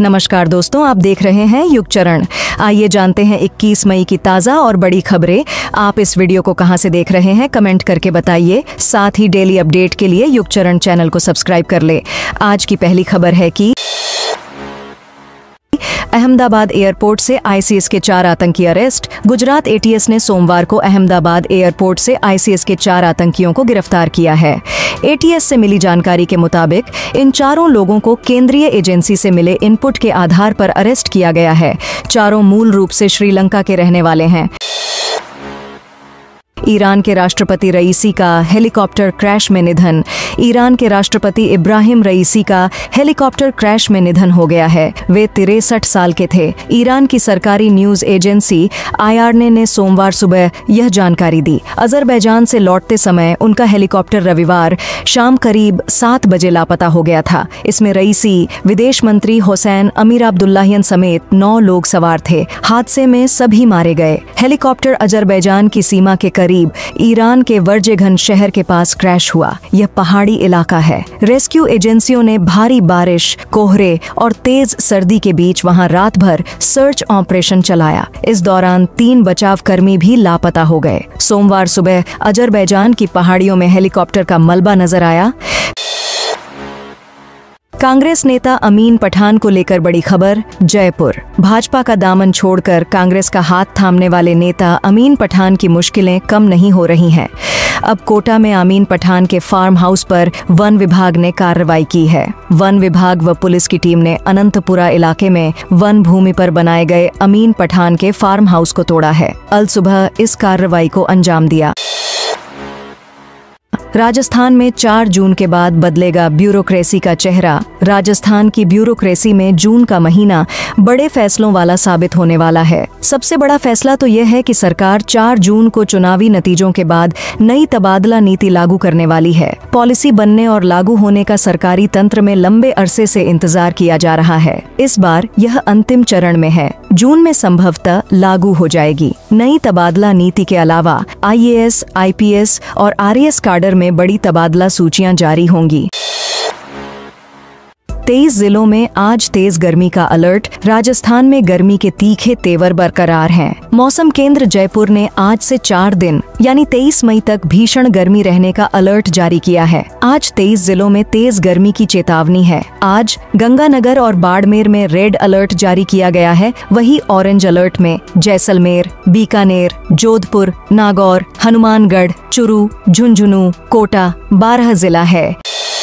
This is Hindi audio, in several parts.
नमस्कार दोस्तों, आप देख रहे हैं युग चरण। आइए जानते हैं 21 मई की ताज़ा और बड़ी खबरें। आप इस वीडियो को कहां से देख रहे हैं कमेंट करके बताइए। साथ ही डेली अपडेट के लिए युग चरण चैनल को सब्सक्राइब कर ले। आज की पहली खबर है कि अहमदाबाद एयरपोर्ट से आईसीएस के 4 आतंकी अरेस्ट। गुजरात एटीएस ने सोमवार को अहमदाबाद एयरपोर्ट से आईसीएस के 4 आतंकियों को गिरफ्तार किया है। एटीएस से मिली जानकारी के मुताबिक इन चारों लोगों को केंद्रीय एजेंसी से मिले इनपुट के आधार पर अरेस्ट किया गया है। चारों मूल रूप से श्रीलंका के रहने वाले हैं। ईरान के राष्ट्रपति रईसी का हेलीकॉप्टर क्रैश में निधन। ईरान के राष्ट्रपति इब्राहिम रईसी का हेलीकॉप्टर क्रैश में निधन हो गया है। वे 63 साल के थे। ईरान की सरकारी न्यूज एजेंसी IRNA ने सोमवार सुबह यह जानकारी दी। अजरबैजान से लौटते समय उनका हेलीकॉप्टर रविवार शाम करीब 7 बजे लापता हो गया था। इसमें रईसी, विदेश मंत्री हुसैन अमीर अब्दुल्लाहियन समेत 9 लोग सवार थे। हादसे में सभी मारे गए। हेलीकॉप्टर अजरबैजान की सीमा के करीब ईरान के वर्जेघन शहर के पास क्रैश हुआ। यह पहाड़ी इलाका है। रेस्क्यू एजेंसियों ने भारी बारिश, कोहरे और तेज सर्दी के बीच वहां रात भर सर्च ऑपरेशन चलाया। इस दौरान 3 बचाव कर्मी भी लापता हो गए। सोमवार सुबह अजरबैजान की पहाड़ियों में हेलीकॉप्टर का मलबा नजर आया। कांग्रेस नेता अमीन पठान को लेकर बड़ी खबर। जयपुर। भाजपा का दामन छोड़कर कांग्रेस का हाथ थामने वाले नेता अमीन पठान की मुश्किलें कम नहीं हो रही हैं। अब कोटा में अमीन पठान के फार्म हाउस पर वन विभाग ने कार्रवाई की है। वन विभाग व पुलिस की टीम ने अनंतपुरा इलाके में वन भूमि पर बनाए गए अमीन पठान के फार्म हाउस को तोड़ा है। अल सुबह इस कार्रवाई को अंजाम दिया। राजस्थान में 4 जून के बाद बदलेगा ब्यूरोक्रेसी का चेहरा। राजस्थान की ब्यूरोक्रेसी में जून का महीना बड़े फैसलों वाला साबित होने वाला है। सबसे बड़ा फैसला तो यह है कि सरकार 4 जून को चुनावी नतीजों के बाद नई तबादला नीति लागू करने वाली है। पॉलिसी बनने और लागू होने का सरकारी तंत्र में लंबे अरसे से इंतजार किया जा रहा है। इस बार यह अंतिम चरण में है। जून में संभवतः लागू हो जाएगी। नई तबादला नीति के अलावा IAS, IPS और RAS काडर में बड़ी तबादला सूचियां जारी होंगी। 23 जिलों में आज तेज गर्मी का अलर्ट। राजस्थान में गर्मी के तीखे तेवर बरकरार हैं। मौसम केंद्र जयपुर ने आज से 4 दिन यानी 23 मई तक भीषण गर्मी रहने का अलर्ट जारी किया है। आज 23 जिलों में तेज गर्मी की चेतावनी है। आज गंगानगर और बाड़मेर में रेड अलर्ट जारी किया गया है। वहीं ऑरेंज अलर्ट में जैसलमेर, बीकानेर, जोधपुर, नागौर, हनुमानगढ़, चुरू, झुंझुनू, कोटा 12 जिला है।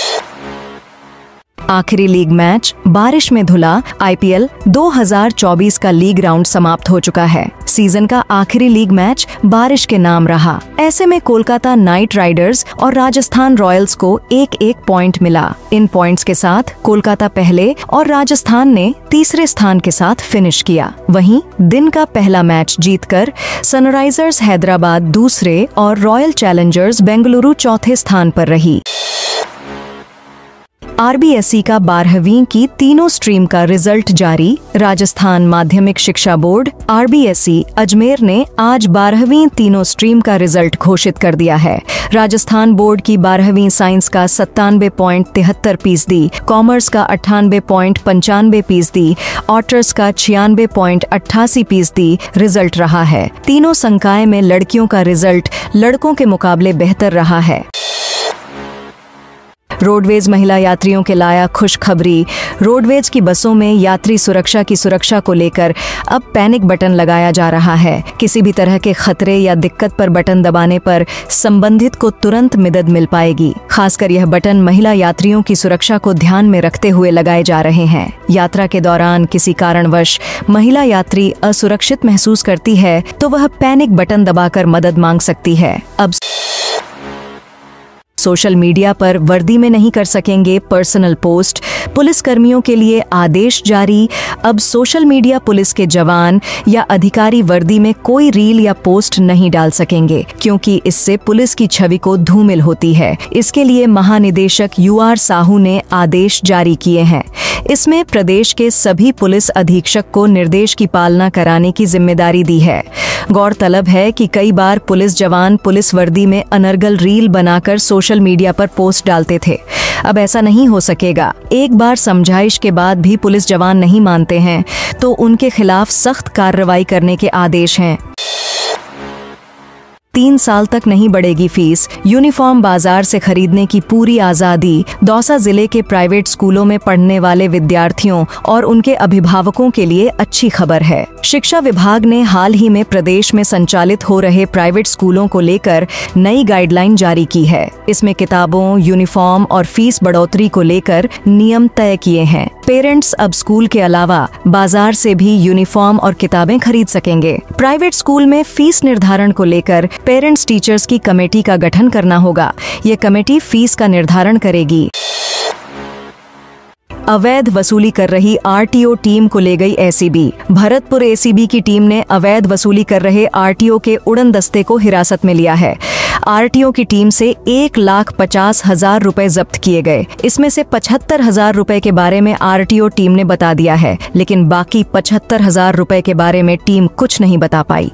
आखिरी लीग मैच बारिश में धुला। IPL 2024 का लीग राउंड समाप्त हो चुका है। सीजन का आखिरी लीग मैच बारिश के नाम रहा। ऐसे में कोलकाता नाइट राइडर्स और राजस्थान रॉयल्स को 1-1 पॉइंट मिला। इन पॉइंट्स के साथ कोलकाता पहले और राजस्थान ने तीसरे स्थान के साथ फिनिश किया। वहीं दिन का पहला मैच जीतकर सनराइजर्स हैदराबाद दूसरे और रॉयल चैलेंजर्स बेंगलुरु चौथे स्थान पर रही। RBSE का 12वीं की तीनों स्ट्रीम का रिजल्ट जारी। राजस्थान माध्यमिक शिक्षा बोर्ड RBSE अजमेर ने आज 12वीं तीनों स्ट्रीम का रिजल्ट घोषित कर दिया है। राजस्थान बोर्ड की 12वीं साइंस का 97.73%, कॉमर्स का 98.95%, ऑटर्स का 96.88% रिजल्ट रहा है। तीनों संकाय में लड़कियों का रिजल्ट लड़कों के मुकाबले बेहतर रहा है। रोडवेज महिला यात्रियों के लाया खुशखबरी। रोडवेज की बसों में यात्री सुरक्षा को लेकर अब पैनिक बटन लगाया जा रहा है। किसी भी तरह के खतरे या दिक्कत पर बटन दबाने पर संबंधित को तुरंत मदद मिल पाएगी। खासकर यह बटन महिला यात्रियों की सुरक्षा को ध्यान में रखते हुए लगाए जा रहे हैं। यात्रा के दौरान किसी कारणवश महिला यात्री असुरक्षित महसूस करती है तो वह पैनिक बटन दबाकर मदद मांग सकती है। अब सोशल मीडिया पर वर्दी में नहीं कर सकेंगे पर्सनल पोस्ट। पुलिस कर्मियों के लिए आदेश जारी। अब सोशल मीडिया पुलिस के जवान या अधिकारी वर्दी में कोई रील या पोस्ट नहीं डाल सकेंगे, क्योंकि इससे पुलिस की छवि को धूमिल होती है। इसके लिए महानिदेशक UR साहू ने आदेश जारी किए हैं। इसमें प्रदेश के सभी पुलिस अधीक्षक को निर्देश की पालना कराने की जिम्मेदारी दी है। गौरतलब है कि कई बार पुलिस जवान पुलिस वर्दी में अनर्गल रील बनाकर सोशल सोशल मीडिया पर पोस्ट डालते थे। अब ऐसा नहीं हो सकेगा। एक बार समझाइश के बाद भी पुलिस जवान नहीं मानते हैं तो उनके खिलाफ सख्त कार्रवाई करने के आदेश हैं। 3 साल तक नहीं बढ़ेगी फीस, यूनिफॉर्म बाजार से खरीदने की पूरी आज़ादी। दौसा जिले के प्राइवेट स्कूलों में पढ़ने वाले विद्यार्थियों और उनके अभिभावकों के लिए अच्छी खबर है। शिक्षा विभाग ने हाल ही में प्रदेश में संचालित हो रहे प्राइवेट स्कूलों को लेकर नई गाइडलाइन जारी की है। इसमें किताबों, यूनिफॉर्म और फीस बढ़ोतरी को लेकर नियम तय किए हैं। पेरेंट्स अब स्कूल के अलावा बाजार से भी यूनिफॉर्म और किताबें खरीद सकेंगे। प्राइवेट स्कूल में फीस निर्धारण को लेकर पेरेंट्स टीचर्स की कमेटी का गठन करना होगा। ये कमेटी फीस का निर्धारण करेगी। अवैध वसूली कर रही आरटीओ टीम को ले गई एसीबी। भरतपुर एसीबी की टीम ने अवैध वसूली कर रहे आरटीओ के उड़न दस्ते को हिरासत में लिया है। आरटीओ की टीम से 1,50,000 रुपए जब्त किए गए। इसमें से 75,000 रुपए के बारे में आरटीओ टीम ने बता दिया है, लेकिन बाकी 75,000 रुपए के बारे में टीम कुछ नहीं बता पाई।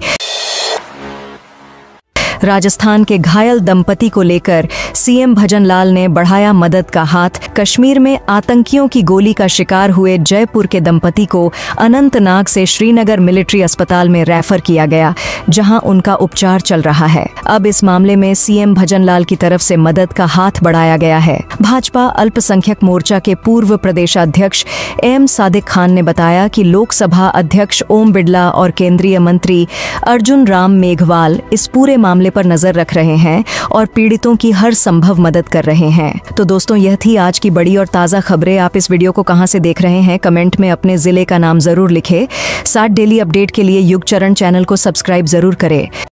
राजस्थान के घायल दंपति को लेकर सीएम भजनलाल ने बढ़ाया मदद का हाथ। कश्मीर में आतंकियों की गोली का शिकार हुए जयपुर के दंपति को अनंतनाग से श्रीनगर मिलिट्री अस्पताल में रेफर किया गया, जहां उनका उपचार चल रहा है। अब इस मामले में सीएम भजनलाल की तरफ से मदद का हाथ बढ़ाया गया है। भाजपा अल्पसंख्यक मोर्चा के पूर्व प्रदेशाध्यक्ष एम सादिक खान ने बताया कि लोकसभा अध्यक्ष ओम बिड़ला और केंद्रीय मंत्री अर्जुन राम मेघवाल इस पूरे मामले पर नजर रख रहे हैं और पीड़ितों की हर संभव मदद कर रहे हैं। तो दोस्तों, यह थी आज की बड़ी और ताज़ा खबरें। आप इस वीडियो को कहां से देख रहे हैं, कमेंट में अपने जिले का नाम जरूर लिखें। 7 डेली अपडेट के लिए युग चरण चैनल को सब्सक्राइब जरूर करें।